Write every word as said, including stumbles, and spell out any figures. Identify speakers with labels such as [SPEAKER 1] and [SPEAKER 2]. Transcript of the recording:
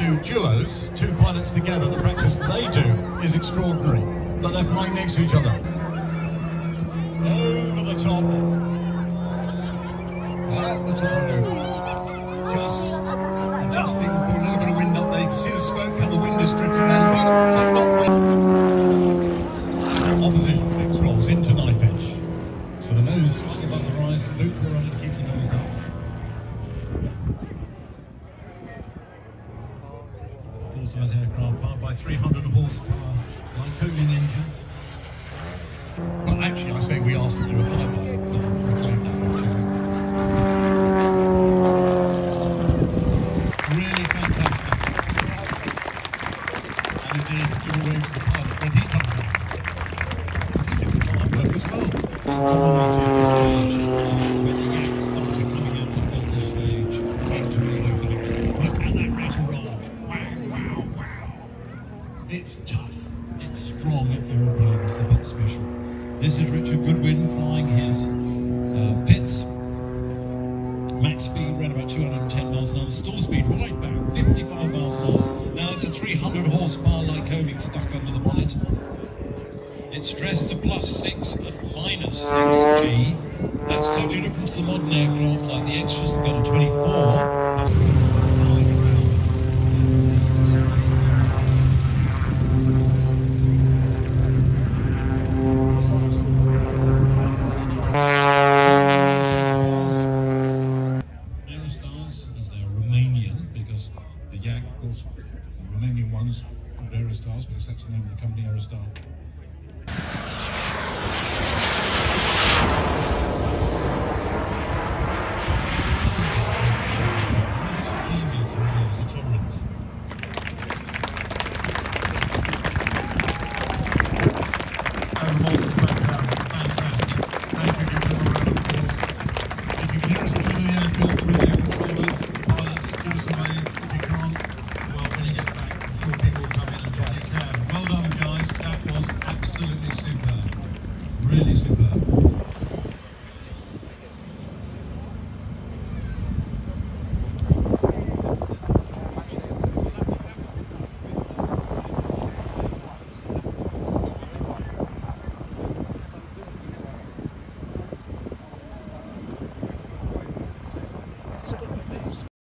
[SPEAKER 1] do duos, two pilots together, the practice they do is extraordinary. But they're flying next to each other. Over the top. At the top. Just adjusting for a little bit of wind up there. You can see the smoke, how the wind is drifting around. But not opposition fix rolls into knife edge. So the nose slightly above the horizon, loop for and keep the nose up. Full-size aircraft powered by three hundred horsepower Lycoming engine. Well, actually, I say we asked to do a flyby, so we claim that opportunity. Really fantastic. And indeed, you're waiting for the pilot when he comes out. Because he did the flying work as well. Dominated the stage. That's when the yanks started coming out on the stage into all openings. Look at that rate of roll. Wow, wow, wow. It's tough. It's strong aeroplane. It's a bit special. This is Richard Goodwin flying his uh, pits. Max speed around about two hundred ten miles an hour. Stall speed right back, fifty-five miles an hour. Now it's a three hundred horsepower Lycoming stuck under the bonnet. It's stressed to plus six and minus six G. That's totally different to the modern aircraft, like the extras that go to twenty-four. That's flying around. As they are Romanian, because the Yak, of course, the Romanian ones called Aerostars, because that's the name of the company, Aerostar.